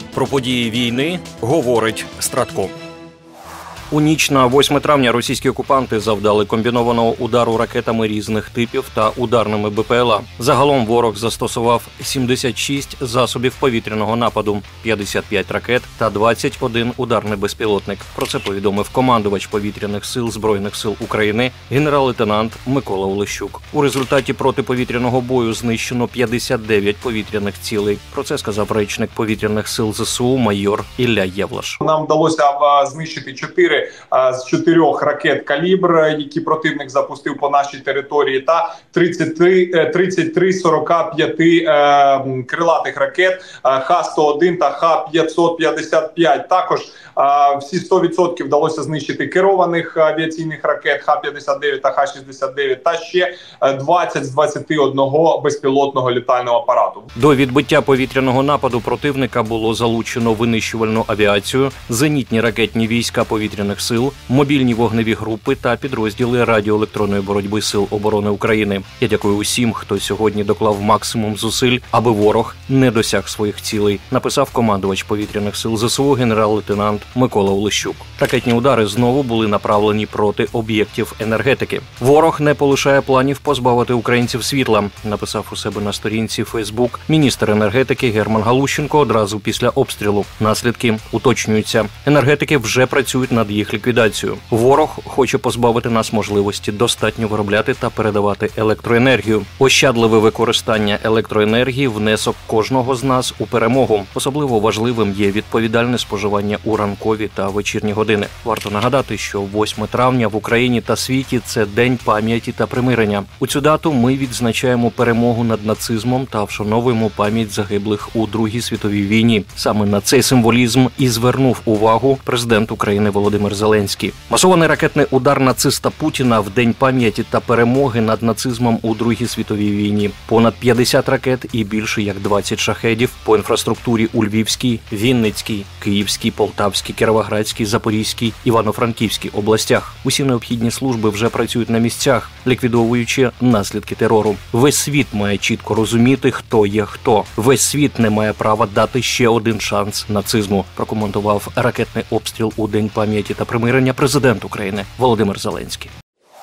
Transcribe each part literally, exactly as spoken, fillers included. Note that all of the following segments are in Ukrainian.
Про події війни говорить Стратко. У ніч на восьме травня російські окупанти завдали комбінованого удару ракетами різних типів та ударними Б П Л А. Загалом ворог застосував сімдесят шість засобів повітряного нападу, п'ятдесят п'ять ракет та двадцять один ударний безпілотник. Про це повідомив командувач повітряних сил Збройних сил України генерал-лейтенант Микола Олещук. У результаті протиповітряного бою знищено п'ятдесят дев'ять повітряних цілей. Про це сказав речник повітряних сил З С У майор Ілля Євлаш. Нам вдалося знищити чотири з чотирьох ракет «Калібр», які противник запустив по нашій території, та тридцять три з сорока п'яти е, крилатих ракет Х сто один та Х п'ятсот п'ятдесят п'ять. Також е, всі сто відсотків вдалося знищити керованих авіаційних ракет Х п'ятдесят дев'ять та Х шістдесят дев'ять та ще двадцять з двадцяти одного безпілотного літального апарату. До відбиття повітряного нападу противника було залучено винищувальну авіацію, зенітні ракетні війська повітряних сил, мобільні вогневі групи та підрозділи радіоелектронної боротьби Сил оборони України. Я дякую усім, хто сьогодні доклав максимум зусиль, аби ворог не досяг своїх цілей, написав командувач повітряних сил З С У генерал-лейтенант Микола Олещук. Ракетні удари знову були направлені проти об'єктів енергетики. Ворог не полишає планів позбавити українців світла, написав у себе на сторінці Фейсбук міністр енергетики Герман Галущенко одразу після обстрілу. Наслідки уточнюються. Енергетики вже працюють над їх ліквідацією. Ворог хоче позбавити нас можливості достатньо виробляти та передавати електроенергію. Ощадливе використання електроенергії – внесок кожного з нас у перемогу. Особливо важливим є відповідальне споживання у ранкові та вечірні години. Варто нагадати, що восьме травня в Україні та світі – це День пам'яті та примирення. У цю дату ми відзначаємо перемогу над нацизмом та вшановуємо пам'ять загиблих у Другій світовій війні. Саме на цей символізм і звернув увагу президент України Володимир Зеленський. Масований ракетний удар нациста Путіна в День пам'яті та перемоги над нацизмом у Другій світовій війні. Понад п'ятдесят ракет і більше як двадцять шахедів по інфраструктурі у Львівській, Вінницькій, Київській, Полтавській, Кіровоградській, Запорізькій, Івано-Франківській областях. Усі необхідні служби вже працюють на місцях, ліквідовуючи наслідки терору. Весь світ має чітко розуміти, хто є хто. Весь світ не має права дати ще один шанс нацизму, прокоментував ракетний обстріл у День пам'яті та примирення президент України Володимир Зеленський.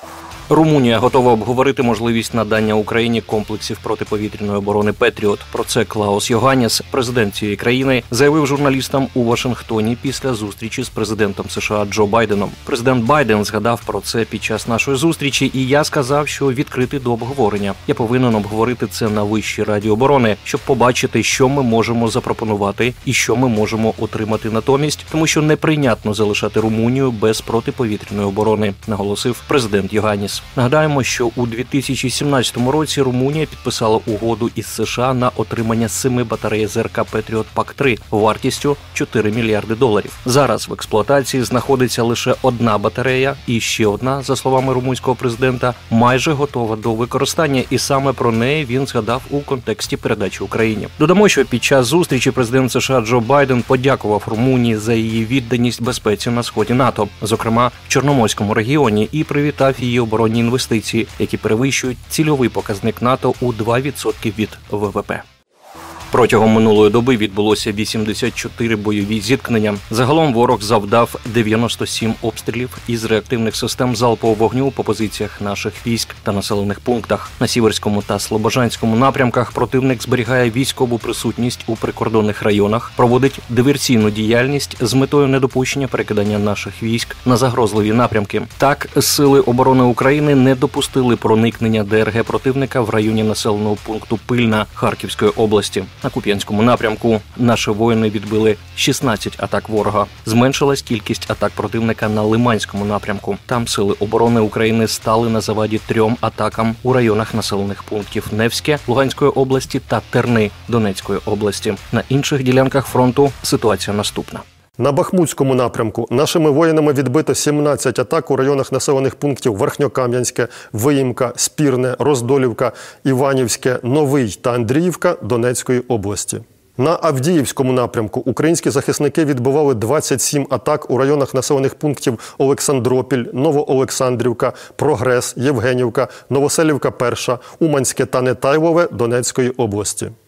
Румунія готова обговорити можливість надання Україні комплексів протиповітряної оборони «Петріот». Про це Клаус Йоганнес, президент цієї країни, заявив журналістам у Вашингтоні після зустрічі з президентом США Джо Байденом. Президент Байден згадав про це під час нашої зустрічі, і я сказав, що відкритий до обговорення. Я повинен обговорити це на Вищій раді оборони, щоб побачити, що ми можемо запропонувати і що ми можемо отримати натомість, тому що неприйнятно залишати Румунію без протиповітряної оборони, наголосив президент Йоганнес. Нагадаємо, що у дві тисячі сімнадцятому році Румунія підписала угоду із США на отримання семи батарей З Р К «Петріот Пак три» вартістю чотири мільярди доларів. Зараз в експлуатації знаходиться лише одна батарея, і ще одна, за словами румунського президента, майже готова до використання, і саме про неї він згадав у контексті передачі Україні. Додамо, що під час зустрічі президент США Джо Байден подякував Румунії за її відданість безпеці на сході НАТО, зокрема в Чорноморському регіоні, і привітав її оборонні інвестиції, які перевищують цільовий показник НАТО у два відсотки від В В П. Протягом минулої доби відбулося вісімдесят чотири бойові зіткнення. Загалом ворог завдав дев'яносто сім обстрілів із реактивних систем залпового вогню по позиціях наших військ та населених пунктах. На Сіверському та Слобожанському напрямках противник зберігає військову присутність у прикордонних районах, проводить диверсійну діяльність з метою недопущення перекидання наших військ на загрозливі напрямки. Так, Сили оборони України не допустили проникнення Д Р Г противника в районі населеного пункту Пильна Харківської області. На Куп'янському напрямку наші воїни відбили шістнадцять атак ворога. Зменшилась кількість атак противника на Лиманському напрямку. Там Сили оборони України стали на заваді трьом атакам у районах населених пунктів Невське Луганської області та Терни Донецької області. На інших ділянках фронту ситуація наступна. На Бахмутському напрямку нашими воїнами відбито сімнадцять атак у районах населених пунктів Верхньокам'янське, Виїмка, Спірне, Роздолівка, Іванівське, Новий та Андріївка Донецької області. На Авдіївському напрямку українські захисники відбивали двадцять сім атак у районах населених пунктів Олександропіль, Новоолександрівка, Прогрес, Євгенівка, Новоселівка-Перша, Уманське та Нетайлове Донецької області.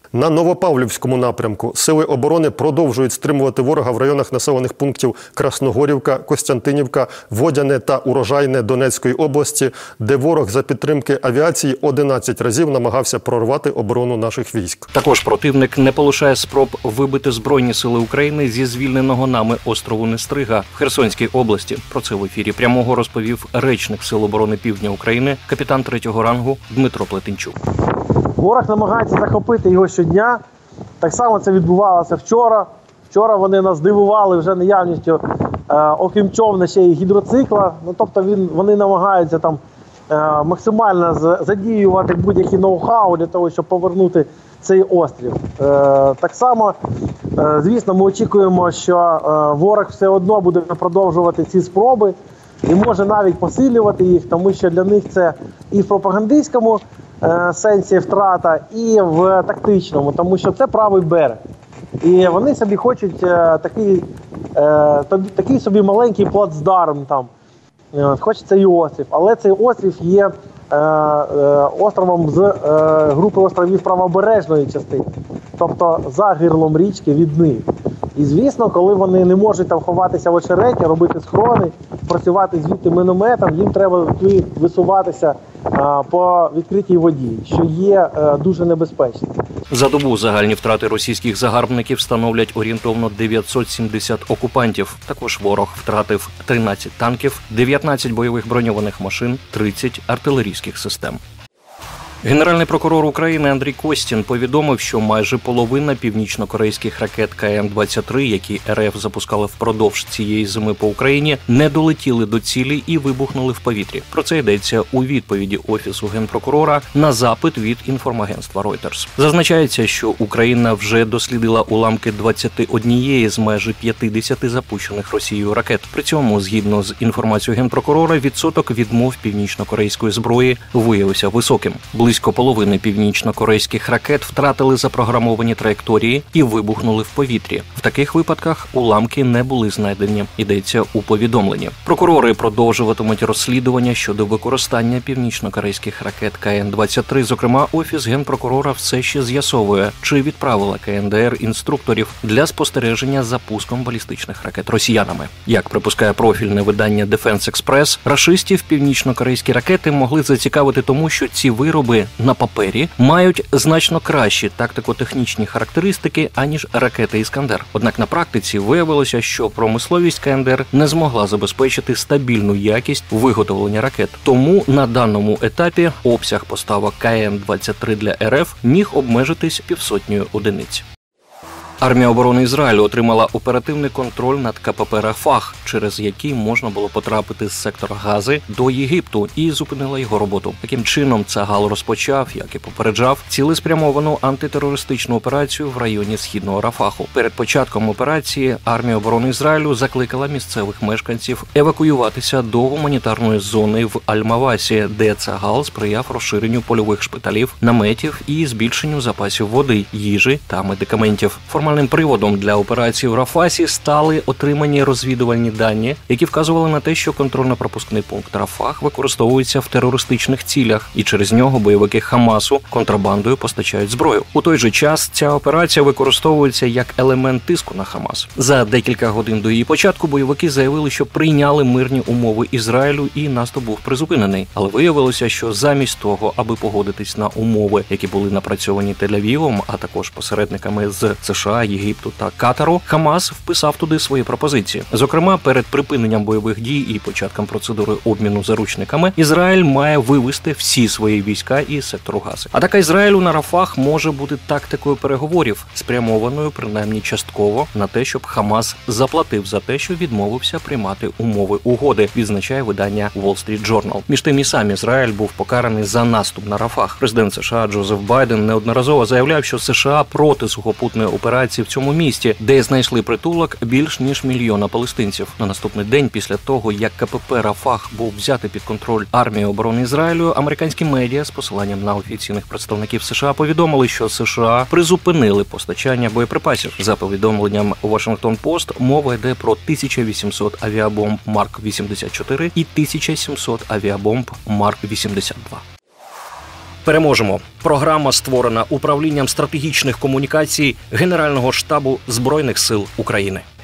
На Новопавлівському напрямку сили оборони продовжують стримувати ворога в районах населених пунктів Красногорівка, Костянтинівка, Водяне та Урожайне Донецької області, де ворог за підтримки авіації одинадцять разів намагався прорвати оборону наших військ. Також противник не полишає спроб вибити Збройні сили України зі звільненого нами острову Нестрига в Херсонській області. Про це в ефірі прямого розповів речник Сил оборони Півдня України, капітан третього рангу Дмитро Плетенчук. Ворог намагається захопити його щодня. Так само це відбувалося вчора. Вчора вони нас здивували вже наявністю, е, окрім човна, ще й гідроцикла. Ну, тобто він, вони намагаються там е, максимально задіювати будь-які ноу-хау для того, щоб повернути цей острів. Е, так само, е, звісно, ми очікуємо, що е, ворог все одно буде продовжувати ці спроби і може навіть посилювати їх, тому що для них це і в пропагандистському е, сенсі втрата, і в тактичному, тому що це правий берег. І вони собі хочуть е, такий, е, такий собі маленький плацдарм там. Е, хочеться і острів, але цей острів є е, е, островом з е, групи островів правобережної частини, тобто за гирлом річки від них. І звісно, коли вони не можуть там ховатися в очереті, робити схорони, працювати звідти мінометом, їм треба висуватися а, по відкритій воді, що є а, дуже небезпечно. За добу загальні втрати російських загарбників становлять орієнтовно дев'ятсот сімдесят окупантів. Також ворог втратив тринадцять танків, дев'ятнадцять бойових броньованих машин, тридцять артилерійських систем. Генеральний прокурор України Андрій Костін повідомив, що майже половина північно-корейських ракет Ка Ем двадцять три, які Ер Еф запускали впродовж цієї зими по Україні, не долетіли до цілі і вибухнули в повітрі. Про це йдеться у відповіді Офісу Генпрокурора на запит від інформагентства Reuters. Зазначається, що Україна вже дослідила уламки двадцяти однієї з майже п'ятдесяти запущених Росією ракет. При цьому, згідно з інформацією Генпрокурора, відсоток відмов північно-корейської зброї виявився високим. Близько половини північно-корейських ракет втратили запрограмовані траєкторії і вибухнули в повітрі. В таких випадках уламки не були знайдені, йдеться у повідомленні. Прокурори продовжуватимуть розслідування щодо використання північно-корейських ракет Ка Ен двадцять три. Зокрема, Офіс Генпрокурора все ще з'ясовує, чи відправила Ка Ен Де Ер інструкторів для спостереження за пуском балістичних ракет росіянами. Як припускає профільне видання Дефенс Експрес, рашистів північно-корейські ракети могли зацікавити тому, що ці вироби на папері мають значно кращі тактико-технічні характеристики, аніж ракети «Іскандер». Однак на практиці виявилося, що промисловість Ка Ен Де Ер не змогла забезпечити стабільну якість виготовлення ракет. Тому на даному етапі обсяг поставок Ка Ен двадцять три для Ер Еф міг обмежитись півсотнею одиниць. Армія оборони Ізраїлю отримала оперативний контроль над Ка Пе Пе Рафах, через який можна було потрапити з сектора Гази до Єгипту, і зупинила його роботу. Таким чином, Цагал розпочав, як і попереджав, цілеспрямовану антитерористичну операцію в районі Східного Рафаху. Перед початком операції армія оборони Ізраїлю закликала місцевих мешканців евакуюватися до гуманітарної зони в Аль-Мавасі, де Цагал сприяв розширенню польових шпиталів, наметів і збільшенню запасів води, їжі та медикаментів. Формальним приводом для операції в Рафасі стали отримані розвідувальні дані, які вказували на те, що контрольно-пропускний пункт Рафах використовується в терористичних цілях, і через нього бойовики Хамасу контрабандою постачають зброю. У той же час ця операція використовується як елемент тиску на Хамас. За декілька годин до її початку бойовики заявили, що прийняли мирні умови Ізраїлю і наступ був призупинений. Але виявилося, що замість того, аби погодитись на умови, які були напрацьовані Тель-Авівом, а також посередниками з США, Єгипту та Катару, Хамас вписав туди свої пропозиції. Зокрема, перед припиненням бойових дій і початком процедури обміну заручниками, Ізраїль має вивести всі свої війська із сектору Гази. Атака Ізраїлю на Рафах може бути тактикою переговорів, спрямованою принаймні частково на те, щоб Хамас заплатив за те, що відмовився приймати умови угоди, відзначає видання Wall Street Journal. Між тим і сам Ізраїль був покараний за наступ на Рафах. Президент США Джозеф Байден неодноразово заявляв, що США проти сухопутної операції в цьому місті, де знайшли притулок більш ніж мільйона палестинців. На наступний день після того, як Ка Пе Пе Рафах був взятий під контроль армії оборони Ізраїлю, американські медіа з посиланням на офіційних представників США повідомили, що США призупинили постачання боєприпасів. За повідомленням Washington Post, мова йде про тисячу вісімсот авіабомб Марк вісімдесят чотири і тисячу сімсот авіабомб Марк вісімдесят два. Переможемо. Програма створена управлінням стратегічних комунікацій Генерального штабу Збройних сил України.